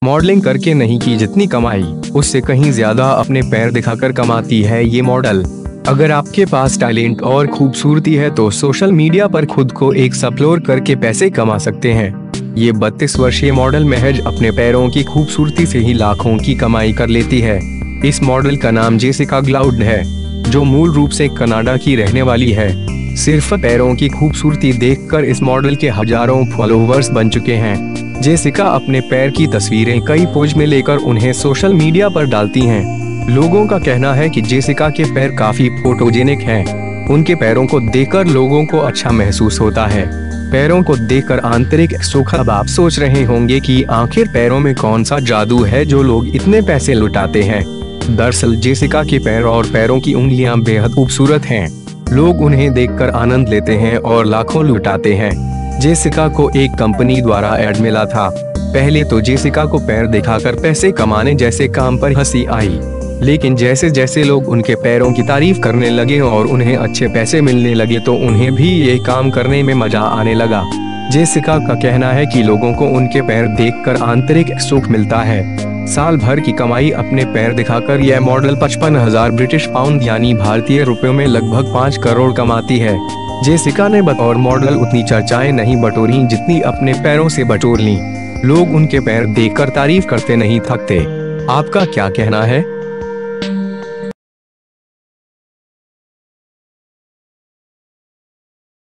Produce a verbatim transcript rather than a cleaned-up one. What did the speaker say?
Modelling करके नहीं की जितनी कमाई, उससे कहीं ज्यादा अपने पैर दिखाकर कमाती है ये मॉडल। अगर आपके पास टैलेंट और खूबसूरती है तो सोशल मीडिया पर खुद को एक एक्सप्लोर करके पैसे कमा सकते हैं। ये बत्तीस वर्षीय मॉडल महज अपने पैरों की खूबसूरती से ही लाखों की कमाई कर लेती है। इस मॉडल का नाम जेसिका ग्लाउड है, जो मूल रूप से कनाडा की रहने वाली है। सिर्फ पैरों की खूबसूरती देखकर इस मॉडल के हजारों फॉलोवर्स बन चुके हैं। जेसिका अपने पैर की तस्वीरें कई पोज में लेकर उन्हें सोशल मीडिया पर डालती हैं। लोगों का कहना है कि जेसिका के पैर काफी फोटोजेनिक हैं। उनके पैरों को देखकर लोगों को अच्छा महसूस होता है। पैरों को देखकर आंतरिक सुख। अब आप सोच रहे होंगे कि आखिर पैरों में कौन सा जादू है जो लोग इतने पैसे लुटाते हैं। दरअसल जेसिका के पैर और पैरों की उंगलियां बेहद खूबसूरत हैं। लोग उन्हें देखकर आनंद लेते हैं और लाखों लुटाते हैं। जेसिका को एक कंपनी द्वारा ऐड मिला था। पहले तो जेसिका को पैर दिखाकर पैसे कमाने जैसे काम पर हंसी आई, लेकिन जैसे जैसे लोग उनके पैरों की तारीफ करने लगे और उन्हें अच्छे पैसे मिलने लगे तो उन्हें भी ये काम करने में मजा आने लगा। जेसिका का कहना है कि लोगों को उनके पैर देखकर आंतरिक सुख मिलता है। साल भर की कमाई अपने पैर दिखाकर यह मॉडल पचपन हजार ब्रिटिश पाउंड यानी भारतीय रुपयों में लगभग पाँच करोड़ कमाती है। जेसिका ने बतौर मॉडल उतनी चर्चाएं नहीं बटोरी जितनी अपने पैरों से बटोर ली। लोग उनके पैर देखकर तारीफ करते नहीं थकते। आपका क्या कहना है?